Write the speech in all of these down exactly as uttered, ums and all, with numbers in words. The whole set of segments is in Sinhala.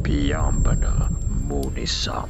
පියාඹන මූනිසම්.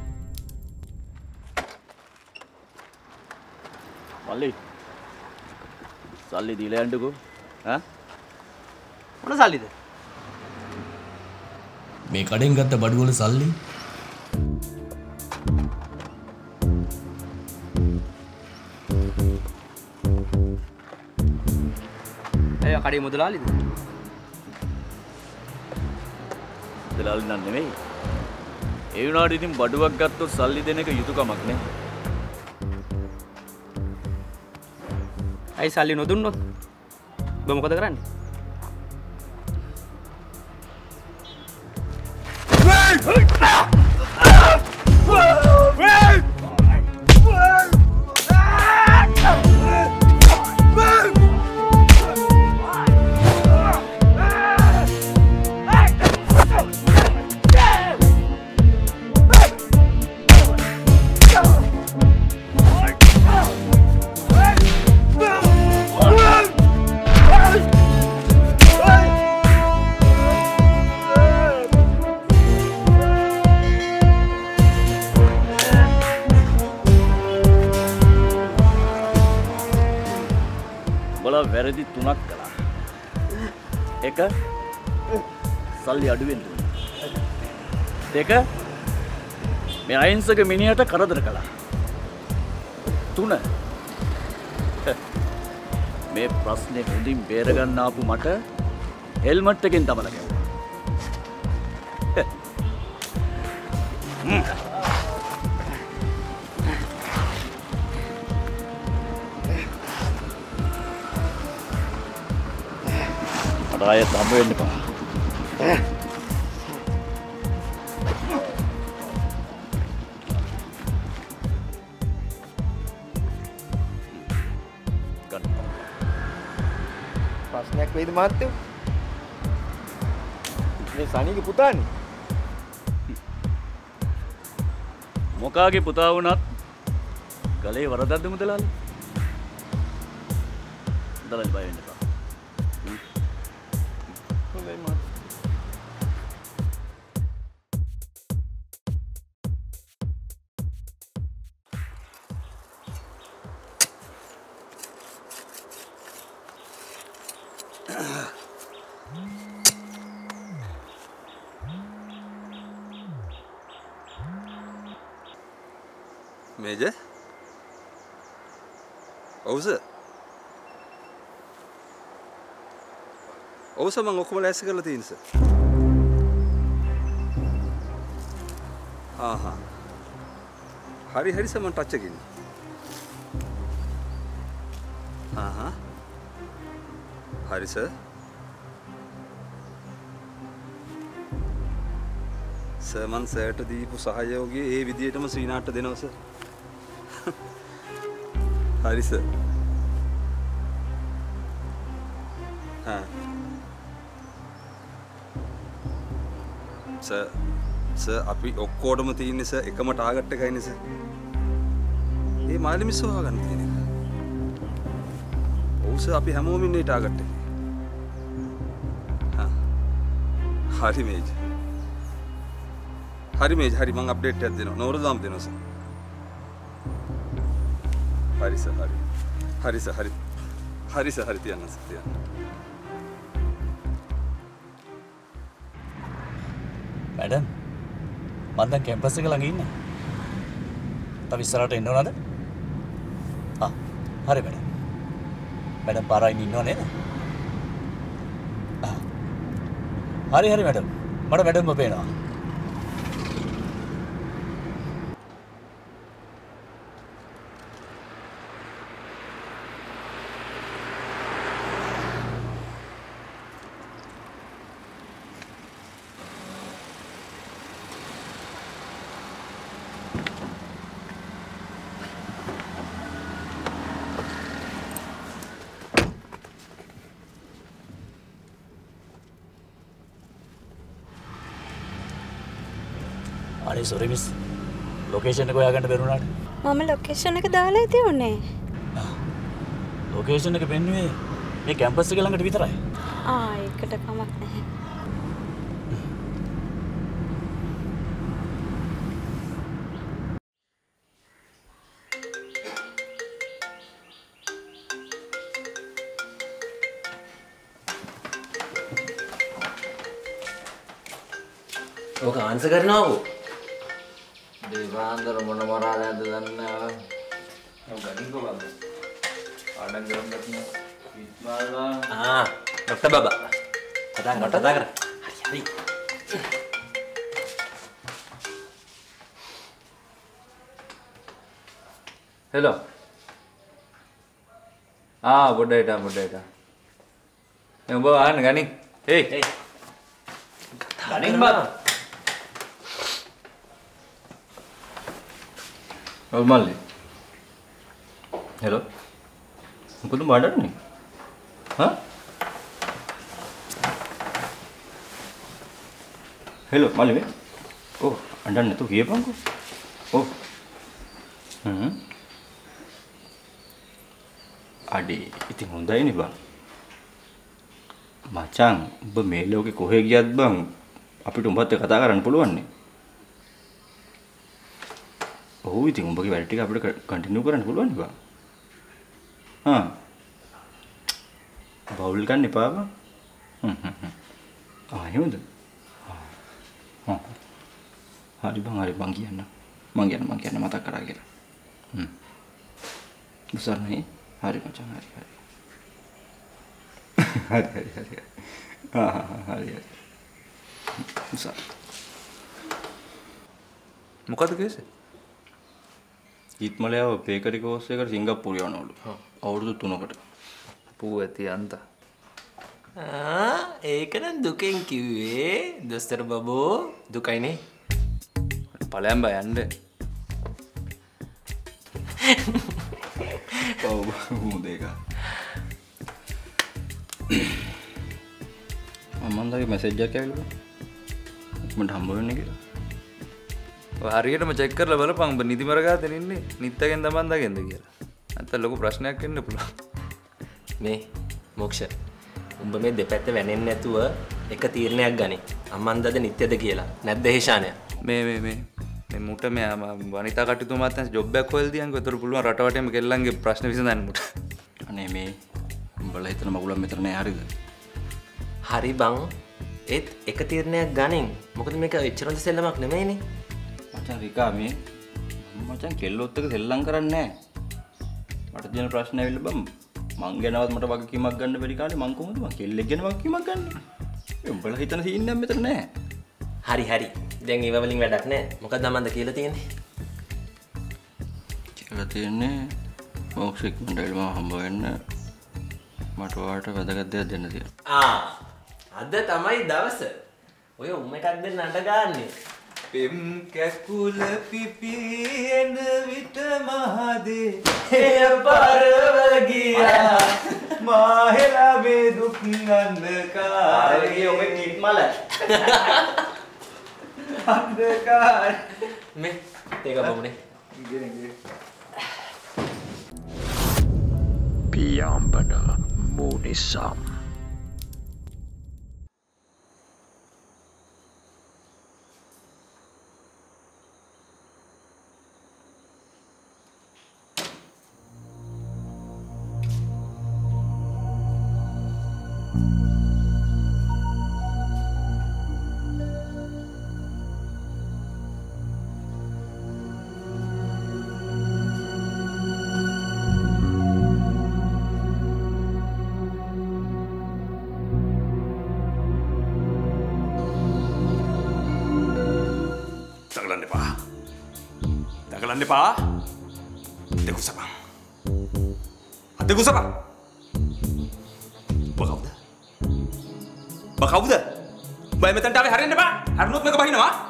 මල්ලි සල්ලි දීලා යන්නකෝ. ඈ මොන සල්ලිද? මේ කඩෙන් ගත්ත බඩු වල සල්ලි. අය කඩේ මුදලාලිද? මුදලාලි නන් නෙමෙයි. ඒ වුණාට ඉතින් බඩුවක් ගත්තොත් සල්ලි දෙන එක යුතුයකමක් නේ. අයි සල්ලි නොදුන්නොත් ඔබ මොකද කරන්නේ? වැරදි තුනක් කළා. එක සල්ලි අඩුවෙන් දුන්නා. දෙක මේ අහිංසක මිනිහට කරදර කළා. තුන මේ ප්‍රශ්නේ හොඳින් බේරගන්න ආපු මට හෙල්මට් එකෙන් දමලා ගැව්වා. ආයෙත් හම්බ වෙන්න එපා. ගන්න. ප්‍රශ්නයක් වෙයිද මහත්තයෝ? මේ සනීගේ පුතානේ. මොකාගේ පුතා වුණත් ගලේ වරදක්ද මුදලාලි? මුදලාලි බය වෙන්න එපා. Meja? ඔව් සර්. ඔව් සර් මම ඔක්කොම ලෑස්ති කරලා තියෙනවා සර්. ආහා. හරි හරි සර් මම ටච් එකකින්. ආහා. හරි සර්. සර් මම සර්ට දීපු සහයෝගය ඒ විදිහටම සීනාට දෙනවා සර්. හරි සර්. හා. සර් සර් අපි ඔක්කොටම තියෙන්නේ සර් එකම ටාගට් එකයිනේ සර්. ඒ මාළි මිස් හොයාගන්න තියෙන එක. ඔව් සර් අපි හැමෝම ඉන්නේ ටාගට් එකේ. හා. හරි මේජ්. හරි මේජ් හරි මම අප්ඩේට් එකක් දෙනවා. නෝරදාම් දෙනවා සර්. හරි සර් හරි. හරි සර් හරි. හරි සර් හරි තියන්න සර් තියන්න. මැඩම් මම දැන් කැම්පස් එක ළඟ ඉන්නේ. තව ඉස්සරහට එන්න ඕනද? ආ හරි මැඩම්. මැඩම් පාරයින් ඉන්නව නේද? ආ හරි හරි මැඩම්. මට මැඩම්ව පේනවා. අනේ සෝරි මිස් ලොකේෂන් එක හොයාගන්න බැරුණාට මම ලොකේෂන් එක දාලා තියුනේ ලොකේෂන් එක පෙන්නුවේ මේ කැම්පස් එක ළඟට විතරයි ආ ඒකට කමක් නැහැ ඕක ආන්සර් කරනවකෝ. දේවාන්දර මොන මරාදද දන්නවා. ඔව් ගනින්කෝ බබා. ආඩම් ගරම් ගන්න. විත්මාලා. ආ ડોක්ටර් බබා. කතා කර කතා කර. හරි හරි. හෙලෝ. ආ පොඩ්ඩයිට පොඩ්ඩයිට. මේ ඔබ ආන්න ගනින්. හේ. හේ. ගනින් බා. ඔව් මල්ලි. හෙලෝ. මොකද බඩන්නේ? හා? හෙලෝ මල්ලි මේ. ඔව් අඬන්න නැතුව කියපන්කෝ. ඔව්. හ්ම්. අඩේ ඉතින් හොඳයිනේ බං. මචං ඔබ මේ ලෝකේ කොහෙ ගියත් බං අපිට උඹත් එක්ක කතා කරන්න පුළුවන් නේ. ඔව් ඉතින් උඹගේ වැඩ ටික අපිට කන්ටිනියු කරන්න පුළුවන් නේ බං. හා. බවුල් ගන්න එපා බං. හ්ම් හ්ම්. ආ එහෙමද? හා. හරි බං හරි බං කියන්න. මං කියන්න මං කියන්න මතක් කරා කියලා. හ්ම්. උසන්නේ හරි මචං හරි හරි. හරි හරි හරි. ආ හරි හරි. උසා. මොකද කේසේ? ඊත්මලයාව බේකරි කෝස් එකකට සිංගප්පූරු යනවලු. අවුරුදු තුනකට. පූ ඇති අන්ත. ආ ඒක නම් දුකෙන් කිව්වේ දොස්තර බබෝ දුකයිනේ. ඵලයන් බය යන්න. ඔව් මුදේක. අම්මන්දාගේ මැසේජ් එකක් ඇවිල්ලා. මට හම්බ වෙන්නේ කියලා. ඔය හරියටම චෙක් කරලා බලපන් ඔබ නිදි මරගාතෙන් ඉන්නේ. නිත්තගෙන් දමන්දාගෙන්ද කියලා. නැත්නම් ලොකු ප්‍රශ්නයක් වෙන්න පුළුවන්. මේ මොක්ෂ උඹ මේ දෙපැත්ත වැනෙන්නේ නැතුව එක තීරණයක් ගනි. අම්මන්දද නිත්‍යද කියලා. නැද්ද හේෂානය? මේ මේ මේ මේ මුට මේ වනිතා කටයුතු මාත්‍යංශ ජොබ් එකක් හොයලා දියන්කෝ. ඒතර පුළුවන් රටවටේම කෙල්ලන්ගේ ප්‍රශ්න විසඳන්න මුට. අනේ මේ උඹලා හිතන මගුලක් මෙතන නෑ හරිද? හරි බං. ඒත් එක තීරණයක් ගනින්. මොකද මේක එච්චරම සෙල්ලමක් නෙමෙයිනේ. මචං රිකා මේ මචං කෙල්ලොත් එක සෙල්ලම් කරන්නේ නෑ. මට තියෙන ප්‍රශ්න ඇවිල්ලා බම් මං ගැනවත් මට වගකීමක් ගන්න බැරි කාලේ මං කොහොමද මං කෙල්ලෙක් ගැන වගකීමක් ගන්නෙ? උඹලා හිතන සීන් එකක් මෙතන නෑ. හරි හරි. දැන් ඒව වලින් වැඩක් නෑ. මොකද අමන්ද කියලා තියෙන්නේ? කියලා තියෙන්නේ මොක්ෂික් මණ්ඩලෙම හම්බ වෙන්න මට ඔයාලට වැදගත් දෙයක් දෙන්න තියෙනවා. ආ අද තමයි දවස. ඔය උම් එකක් දෙන්න අඬ ගන්නේ. පෙම් කැකුල පිපින විට මහදේ එය පරව ගියා මාහෙලා මේ දුක් අන්ධකාරේ ඔබ කිට් මල අන්ධකාර මේ ඒක බමුණේ පියාඹන මුනිසම් Dagalan pa? Ate ko sabang. Ate ko sabang. Bakaw dah. Bakaw dah. Bay metan tawe harin pa? Harnut me kabahin ha?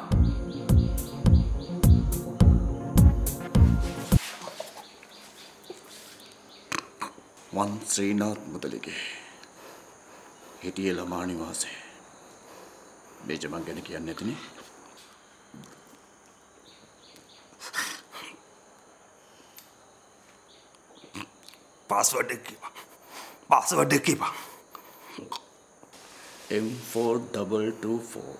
වන් ශ්‍රීනාත් මුදලිගේ හිටියේ ළමා නිවාසේ. බේජමන් ගැන කියන්නේ නැතිනේ. पासवर्ड कीपा पासवर्ड कीपा M four double two four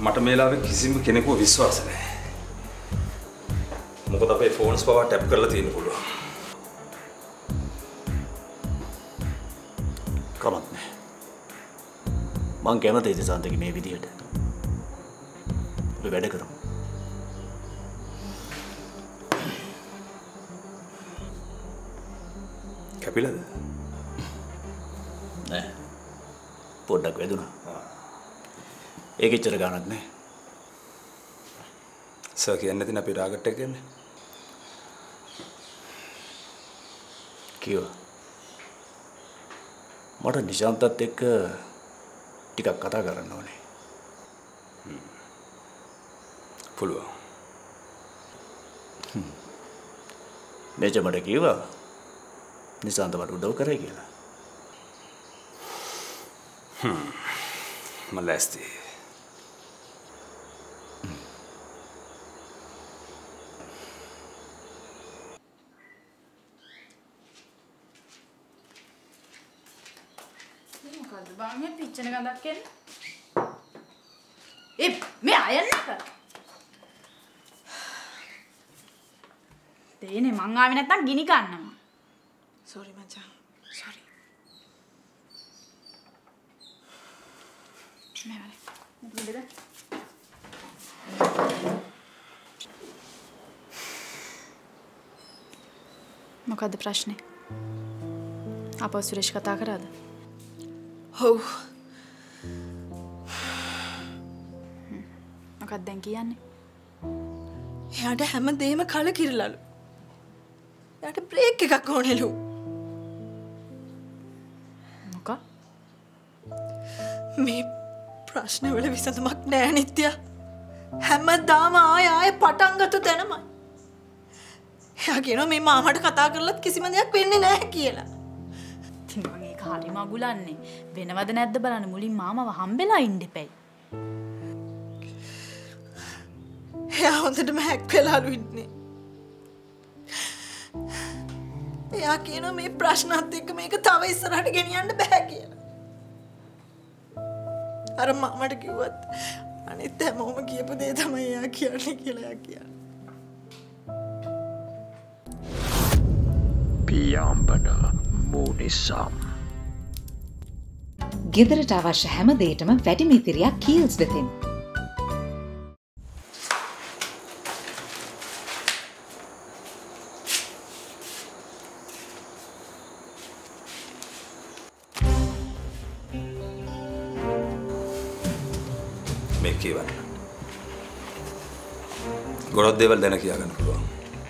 මට මේ ලාවේ කිසිම කෙනෙකුව විශ්වාස නැහැ. මොකද අපේ ෆෝන්ස් පවා ටැප් කරලා තියෙන්න පුළුවන්. කමක් නැහැ. මං කැමතියි දිසාන්තගේ මේ විදියට. අපි වැඩ කරමු. කැපිලාද? නෑ. පොඩ්ඩක් වැදුනා. ඒක එච්චර ගානක් නෑ. සර් කියන්නේ නැතිනම් අපි රාගට් එක කියන්නේ. කිව්වා. මට නිශාන්තත් එක්ක ටිකක් කතා කරන්න ඕනේ. පුළුවන්. මේජර් මට කිව්වා නිශාන්ත මට උදව් කරයි කියලා. හ්ම්. මම ලෑස්ති. මොකද්ද බං මේ පිච්චෙන ගඳක් එන්නේ? ඒ මේ අයන්න එක. තේනේ මං ආවේ නැත්තම් ගිනි කන්නවා. සෝරි මචං. සෝරි. මේ වල. මොකදද? මොකද්ද ප්‍රශ්නේ? අපෝ සුරේෂ් කතා කරාද? ඔව්. මොකක්ද දැන් කියන්නේ? එයාට හැමදේම කලකිරලලු. එයාට බ්‍රේක් එකක් ඕනෙලු. මොකක්? මේ ප්‍රශ්නවල විසඳුමක් නෑ නිත්‍ය. හැමදාම ආය ආය පටන් ගත්ත තැනමයි. එයා කියනවා මේ මාමට කතා කරලත් කිසිම දෙයක් වෙන්නේ නැහැ කියලා. ඉතින් මම ඒක හරිම අගුලන්නේ. වෙනවද නැද්ද බලන්න මුලින් මාමව හම්බෙලා ඉන්න එපැයි. එයා හොඳටම හැක් වෙලාලු ඉන්නේ. එයා කියනවා මේ ප්‍රශ්නත් එක්ක මේක තව ඉස්සරහට ගෙනියන්න බෑ කියලා. අර මාමට කිව්වත් අනිත් හැමෝම කියපු දේ තමයි එයා කියන්නේ කියලා එයා කියන්නේ. පියාඹන මූනිසම්. ගෙදරට අවශ්‍ය හැම දෙයකටම වැඩි මිතිරියක් කීල්ස් වෙතින්. මේ කියවන්න. ගොඩක් දේවල් දැන කියා ගන්න පුළුවන්.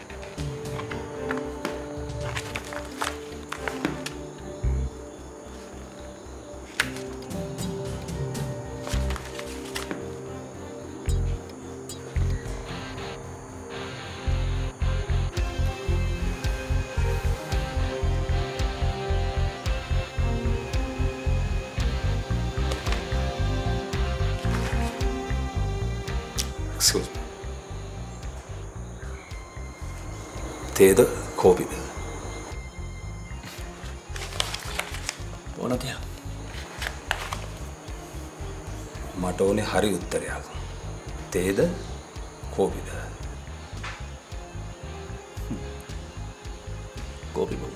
Excuse me. තේද කෝපිද? ඕනද? මට ඕනේ හරි උත්තරයක්. තේද කෝපිද? කෝපි බෝ.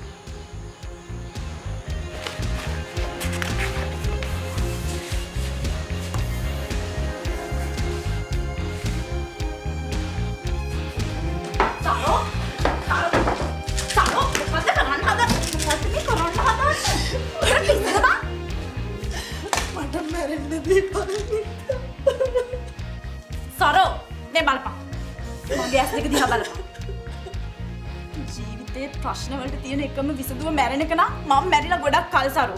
සරෝ මේ බලපන්. මගේ ඇස් දෙක දිහා බලපන්. ජීවිතේ ප්‍රශ්න වලට තියෙන එකම විසඳුම මැරෙන එක නම් මම මැරිලා ගොඩක් කල් සරෝ.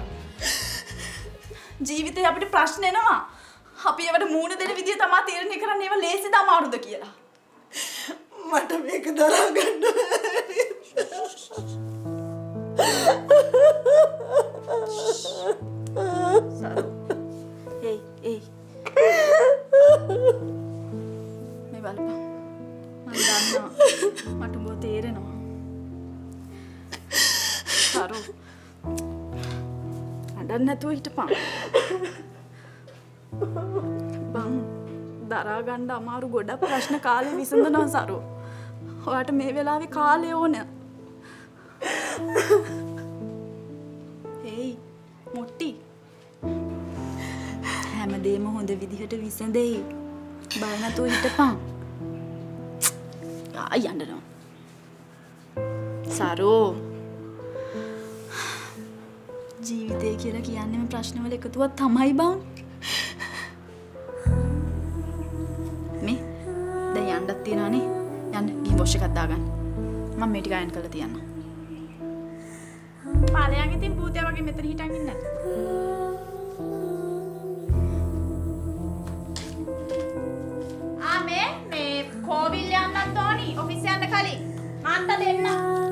ජීවිතේ අපිට ප්‍රශ්න එනවා. අපි ඒවට මූණ දෙන විදිය තමයි තීරණය කරන්නේ ඒවා ලේසිද අමාරුද කියලා. මට මේක දරා ගන්න බැහැ. සරෝ. ඒයි ඒයි. මේ බලපන්. මම දන්නවා මට උඹව තේරෙනවා. සරෝ. අඬන්න නැතුව හිටපන්. බං දරා ගන්න අමාරු ගොඩක් ප්‍රශ්න කාලේ විසඳනවා සරු. ඔයාට මේ වෙලාවේ කාලය ඕන. හේයි මොට්ටි. හැමදේම හොඳ විදිහට විසඳෙයි. බය නැතුව හිටපන්. ආ යන්නනවා. සරෝ ජීවිතය කියලා කියන්නේම ප්‍රශ්නවල එකතුවක් තමයි බං. මේ දැන් යන්නත් තියනවනේ. යන්න ගිහින් වොෂ් එකක් දාගන්න. මම මේ ටික අයන් කරලා තියන්න. පාලයන් ඉතින් භූතයා වගේ මෙතන හිටන් ඉන්නේ නැද්ද? ආ මේ මේ කෝවිල් යන්නත් ඕනි. ඔෆිස් යන්න කලින් මාත් දෙන්න.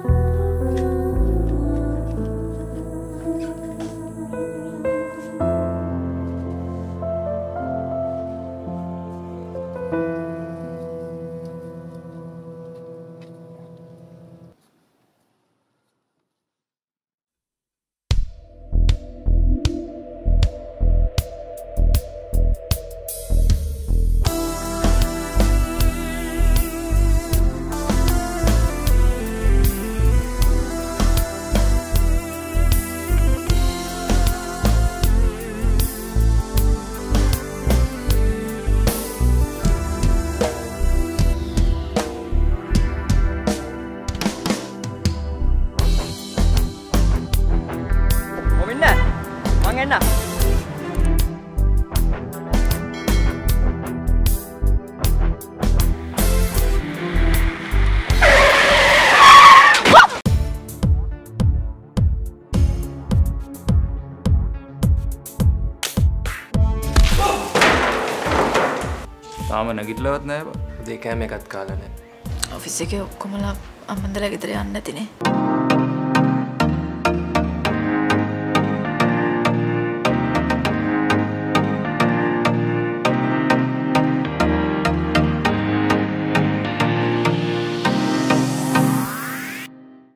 තාම නැගිටලවත් නැහැ බා. උදේ කෑම එකත් කාලා නැහැ. ඔෆිස් එකේ ඔක්කොමලා අම්මන්දලා ගෙදර යන්න නැතිනේ.